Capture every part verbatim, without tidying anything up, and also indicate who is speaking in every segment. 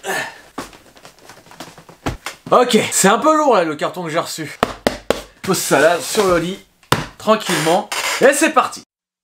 Speaker 1: Ok, c'est un peu lourd là le carton que j'ai reçu. Pose ça là sur le lit, tranquillement, et c'est parti.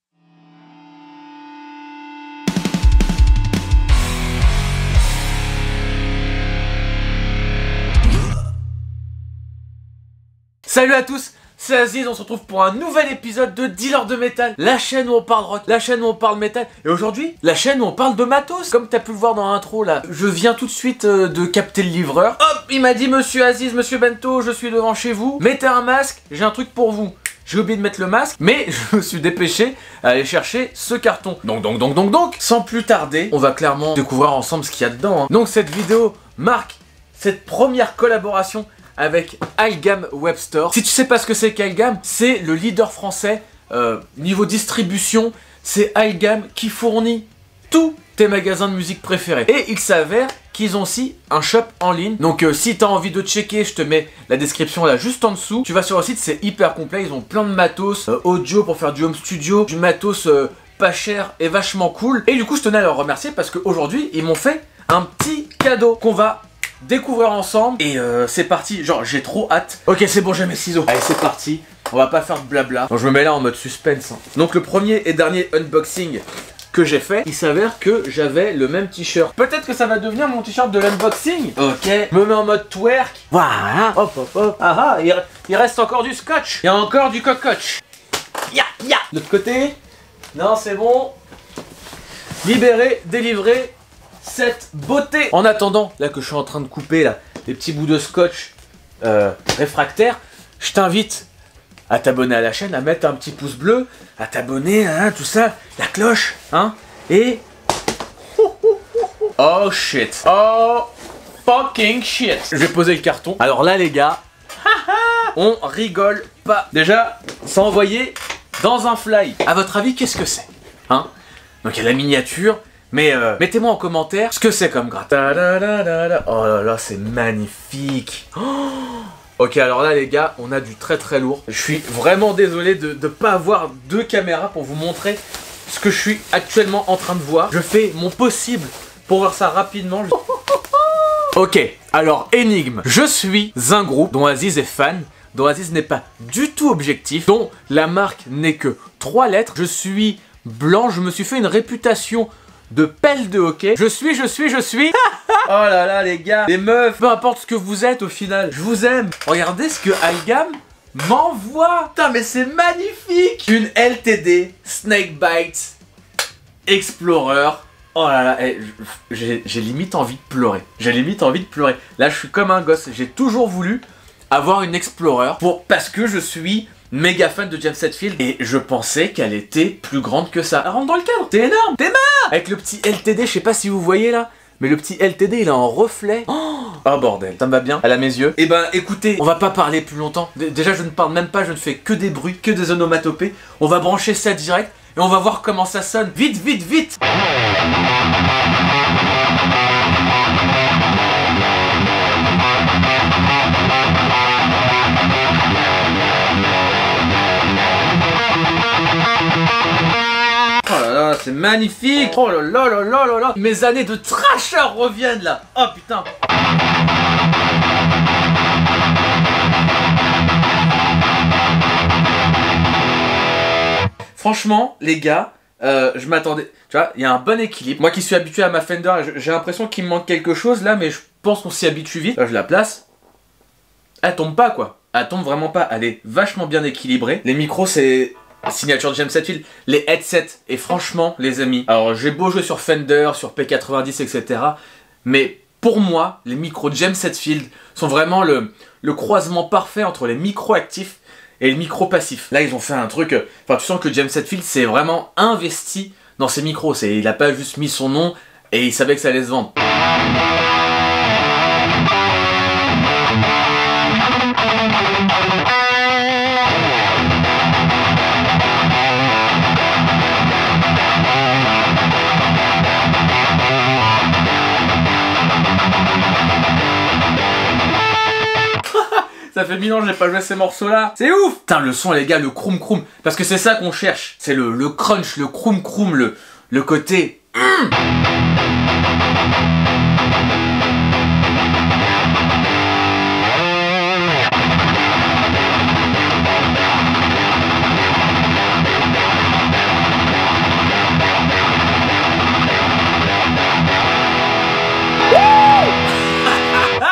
Speaker 1: Salut à tous, c'est Aziz, on se retrouve pour un nouvel épisode de Dealer de Métal, la chaîne où on parle rock, la chaîne où on parle métal, et aujourd'hui, la chaîne où on parle de matos. Comme t'as pu le voir dans l'intro là, je viens tout de suite euh, de capter le livreur. Hop, il m'a dit monsieur Aziz, monsieur Bento, je suis devant chez vous, mettez un masque, j'ai un truc pour vous. J'ai oublié de mettre le masque, mais je me suis dépêché à aller chercher ce carton. Donc, donc, donc, donc, donc, sans plus tarder, on va clairement découvrir ensemble ce qu'il y a dedans. Hein. Donc cette vidéo marque cette première collaboration avec Algam Webstore. Si tu sais pas ce que c'est qu'Algam, c'est le leader français euh, niveau distribution. C'est Algam qui fournit tous tes magasins de musique préférés. Et il s'avère qu'ils ont aussi un shop en ligne. Donc euh, si tu as envie de checker, je te mets la description là juste en dessous. Tu vas sur le site, c'est hyper complet. Ils ont plein de matos euh, audio pour faire du home studio, du matos euh, pas cher et vachement cool. Et du coup, je tenais à leur remercier parce qu'aujourd'hui, ils m'ont fait un petit cadeau qu'on va découvrir ensemble. Et euh, c'est parti, genre j'ai trop hâte. Ok, c'est bon, j'ai mes ciseaux. Allez, c'est parti. On va pas faire de blabla. Donc, je me mets là en mode suspense. Hein. Donc le premier et dernier unboxing que j'ai fait, il s'avère que j'avais le même t-shirt. Peut-être que ça va devenir mon t-shirt de l'unboxing. Ok, je me mets en mode twerk. Voilà, hop hop hop. Ah ah, il, il reste encore du scotch. Il y a encore du cococh. Ya ya. De l'autre côté. Non, c'est bon. Libéré, délivré. Cette beauté. En attendant, là que je suis en train de couper là, les petits bouts de scotch euh, réfractaires, je t'invite à t'abonner à la chaîne, à mettre un petit pouce bleu, à t'abonner, hein, tout ça, la cloche, hein, et... Oh shit. Oh fucking shit. Je vais poser le carton. Alors là les gars, on rigole pas. Déjà, c'est envoyé dans un fly. À votre avis, qu'est-ce que c'est, hein? Donc il y a la miniature. Mais euh, mettez-moi en commentaire ce que c'est comme gratte. Oh là là, c'est magnifique. Oh, ok, alors là les gars, on a du très très lourd. Je suis vraiment désolé de ne pas avoir deux caméras pour vous montrer ce que je suis actuellement en train de voir. Je fais mon possible pour voir ça rapidement. Ok, alors énigme. Je suis un groupe dont Aziz est fan, dont Aziz n'est pas du tout objectif, dont la marque n'est que trois lettres. Je suis blanc, je me suis fait une réputation de pelle de hockey. Je suis, je suis, je suis. Oh là là les gars, les meufs, peu importe ce que vous êtes au final, je vous aime. Regardez ce que Algam m'envoie. Putain mais c'est magnifique. Une L T D Snakebite Explorer. Oh là là, eh, j'ai limite envie de pleurer. J'ai limite envie de pleurer. Là je suis comme un gosse. J'ai toujours voulu avoir une Explorer pour, parce que je suis méga fan de James Hetfield et je pensais qu'elle était plus grande que ça. Elle rentre dans le cadre, c'est énorme, t'es marre. Avec le petit L T D, je sais pas si vous voyez là, mais le petit L T D il est en reflet. Oh, oh bordel, ça me va bien, elle a mes yeux. Et ben écoutez, on va pas parler plus longtemps. Déjà je ne parle même pas, je ne fais que des bruits, que des onomatopées. On va brancher ça direct et on va voir comment ça sonne. Vite, vite, vite. C'est magnifique. Oh là là là là là là. Mes années de trasher reviennent là. Oh putain. Franchement les gars, euh, je m'attendais, tu vois, il y a un bon équilibre. Moi qui suis habitué à ma Fender, j'ai l'impression qu'il me manque quelque chose là, mais je pense qu'on s'y habitue vite. Là je la place. Elle tombe pas quoi. Elle tombe vraiment pas. Elle est vachement bien équilibrée. Les micros c'est... signature de James Hetfield, les headsets, et franchement les amis, alors j'ai beau jouer sur Fender, sur P quatre-vingt-dix, et cetera. Mais pour moi, les micros de James Hetfield sont vraiment le, le croisement parfait entre les micros actifs et les micros passifs. Là ils ont fait un truc, enfin tu sens que James Hetfield s'est vraiment investi dans ses micros, il a pas juste mis son nom et il savait que ça allait se vendre. Ça fait mille ans que j'ai pas joué ces morceaux là. C'est ouf. Putain le son les gars, le croum croum. Parce que c'est ça qu'on cherche. C'est le, le crunch, le croum croum, le, le côté... Mmh.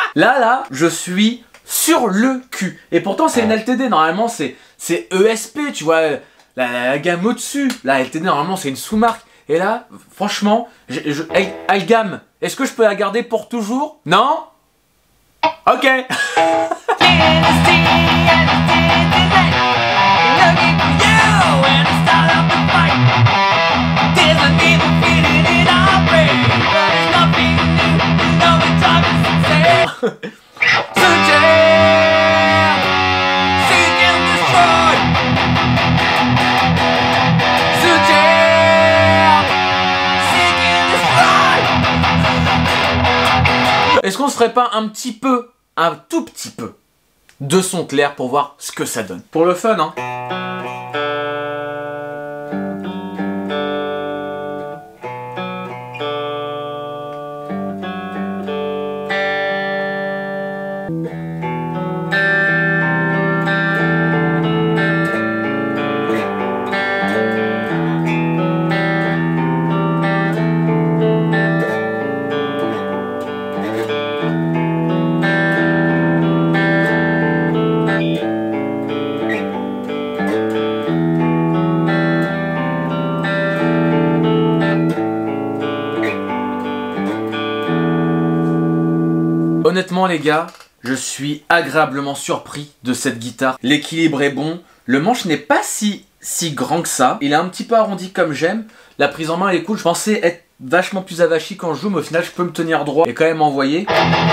Speaker 1: Là, là, je suis sur le cul. Et pourtant, c'est une L T D. Normalement, c'est E S P, tu vois, la, la, la gamme au-dessus. La L T D, normalement, c'est une sous-marque. Et là, franchement, je, je, hey, Algam, est-ce que je peux la garder pour toujours? Non? Ok. Est-ce qu'on se ferait pas un petit peu, un tout petit peu, de son clair pour voir ce que ça donne? Pour le fun, hein. Honnêtement les gars, je suis agréablement surpris de cette guitare. L'équilibre est bon, le manche n'est pas si, si grand que ça. Il est un petit peu arrondi comme j'aime. La prise en main elle est cool, je pensais être vachement plus avachi quand je joue, mais au final je peux me tenir droit et quand même envoyer.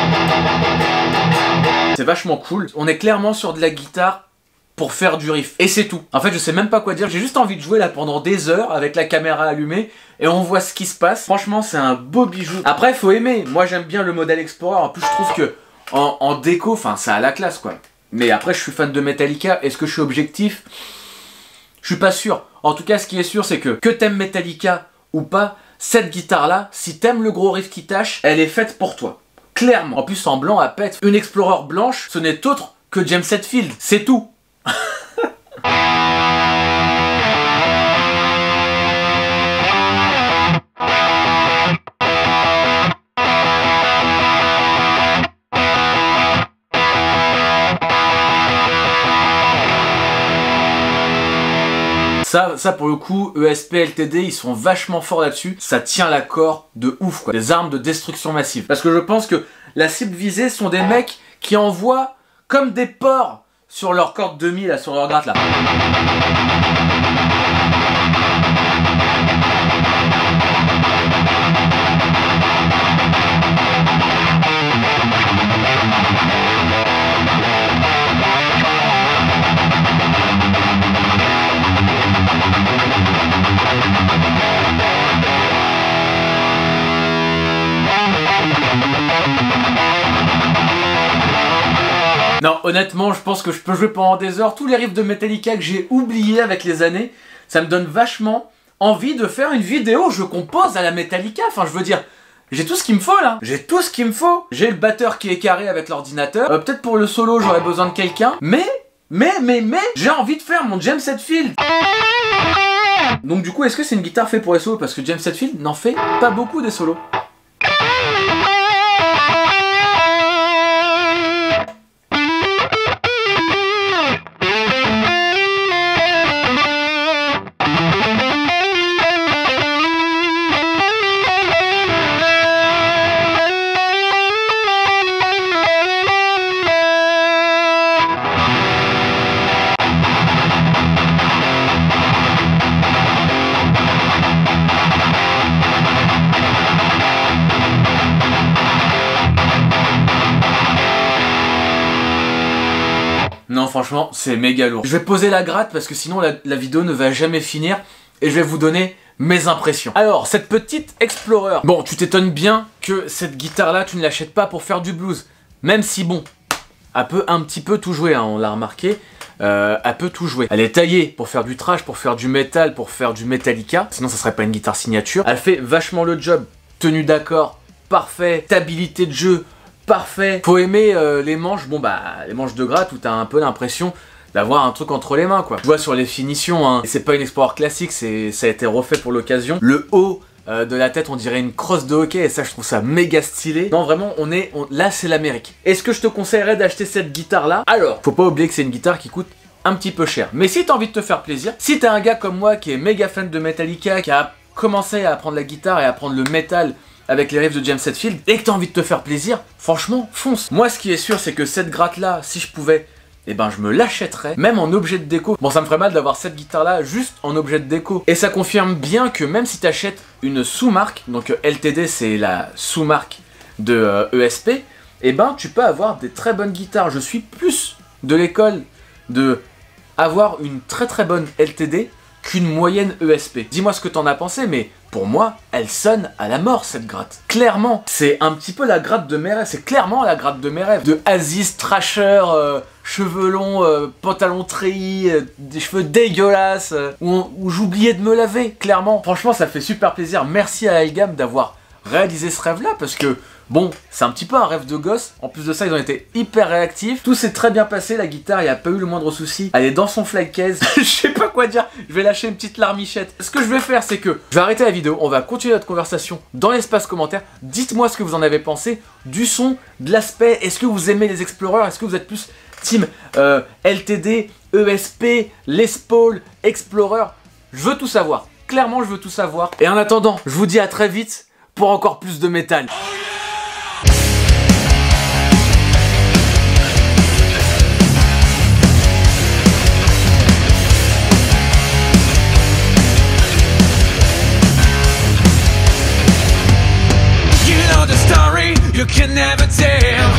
Speaker 1: C'est vachement cool. On est clairement sur de la guitare pour faire du riff. Et c'est tout. En fait, je sais même pas quoi dire. J'ai juste envie de jouer là pendant des heures avec la caméra allumée et on voit ce qui se passe. Franchement, c'est un beau bijou. Après, il faut aimer. Moi, j'aime bien le modèle Explorer. En plus, je trouve que en, en déco, enfin, ça a la classe, quoi. Mais après, je suis fan de Metallica. Est-ce que je suis objectif? Je suis pas sûr. En tout cas, ce qui est sûr, c'est que que t'aimes Metallica ou pas, cette guitare-là, si t'aimes le gros riff qui tâche, elle est faite pour toi. Clairement. En plus, en blanc, à pète. Une Explorer blanche, ce n'est autre que James Hetfield. C'est tout. Ça, ça pour le coup, E S P, L T D, ils sont vachement forts là-dessus. Ça tient l'accord de ouf, quoi. Des armes de destruction massive. Parce que je pense que la cible visée sont des mecs qui envoient comme des porcs sur leur corde demi, là, sur leur gratte, là. Non, honnêtement, je pense que je peux jouer pendant des heures. Tous les riffs de Metallica que j'ai oubliés avec les années, ça me donne vachement envie de faire une vidéo. Je compose à la Metallica. Enfin, je veux dire, j'ai tout ce qu'il me faut là. J'ai tout ce qu'il me faut. J'ai le batteur qui est carré avec l'ordinateur. Euh, Peut-être pour le solo, j'aurais besoin de quelqu'un. Mais, mais, mais, mais, j'ai envie de faire mon James Hetfield. Donc du coup, est-ce que c'est une guitare faite pour les solos? Parce que James Hetfield n'en fait pas beaucoup des solos. Non, franchement, c'est méga lourd. Je vais poser la gratte parce que sinon la, la vidéo ne va jamais finir et je vais vous donner mes impressions. Alors, cette petite Explorer. Bon, tu t'étonnes bien que cette guitare-là, tu ne l'achètes pas pour faire du blues. Même si, bon, elle peut un petit peu tout jouer, hein, on l'a remarqué. Euh, elle peut tout jouer. Elle est taillée pour faire du thrash, pour faire du métal, pour faire du Metallica. Sinon, ça serait pas une guitare signature. Elle fait vachement le job. Tenue d'accord, parfait. Stabilité de jeu, parfait. Faut aimer euh, les manches, bon bah les manches de gratte où t'as un peu l'impression d'avoir un truc entre les mains quoi. Tu vois sur les finitions, hein, c'est pas une Explorer classique, ça a été refait pour l'occasion. Le haut euh, de la tête on dirait une crosse de hockey et ça je trouve ça méga stylé. Non vraiment on est, on... là c'est l'Amérique. Est-ce que je te conseillerais d'acheter cette guitare là? Alors, faut pas oublier que c'est une guitare qui coûte un petit peu cher. Mais si t'as envie de te faire plaisir, si t'es un gars comme moi qui est méga fan de Metallica, qui a commencé à apprendre la guitare et à apprendre le métal avec les riffs de James Hetfield, et que t'as envie de te faire plaisir, franchement, fonce. Moi, ce qui est sûr, c'est que cette gratte-là, si je pouvais, eh ben, je me l'achèterais, même en objet de déco. Bon, ça me ferait mal d'avoir cette guitare-là juste en objet de déco. Et ça confirme bien que même si t'achètes une sous-marque, donc L T D, c'est la sous-marque de euh, E S P, eh ben, tu peux avoir des très bonnes guitares. Je suis plus de l'école de avoir une très très bonne L T D qu'une moyenne E S P. Dis-moi ce que t'en as pensé, mais pour moi, elle sonne à la mort cette gratte. Clairement, c'est un petit peu la gratte de mes rêves. C'est clairement la gratte de mes rêves. De Aziz Thrasher, euh, cheveux longs, euh, pantalon treillis, euh, des cheveux dégueulasses, euh, où, où j'oubliais de me laver, clairement. Franchement, ça fait super plaisir. Merci à Elgam d'avoir réalisé ce rêve-là, parce que bon, c'est un petit peu un rêve de gosse. En plus de ça, ils ont été hyper réactifs. Tout s'est très bien passé. La guitare, il n'y a pas eu le moindre souci. Elle est dans son flight case. Je sais pas quoi dire. Je vais lâcher une petite larmichette. Ce que je vais faire, c'est que je vais arrêter la vidéo. On va continuer notre conversation dans l'espace commentaire. Dites-moi ce que vous en avez pensé du son, de l'aspect. Est-ce que vous aimez les Explorers? Est-ce que vous êtes plus team euh, L T D, E S P, Les Paul, Explorer? Je veux tout savoir. Clairement, je veux tout savoir. Et en attendant, je vous dis à très vite pour encore plus de métal.
Speaker 2: You can never tell